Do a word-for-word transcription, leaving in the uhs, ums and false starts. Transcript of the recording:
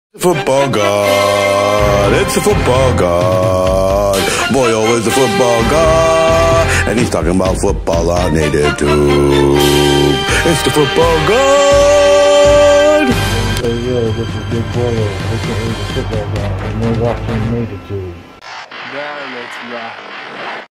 Football God, it's the football God. Boyoh is the football God, and he's talking about football on Native Tube. It's the football God. Hey, yeah, this is Big Boyoh, aka the football God, and we're watching Native Tube. Now let's rock.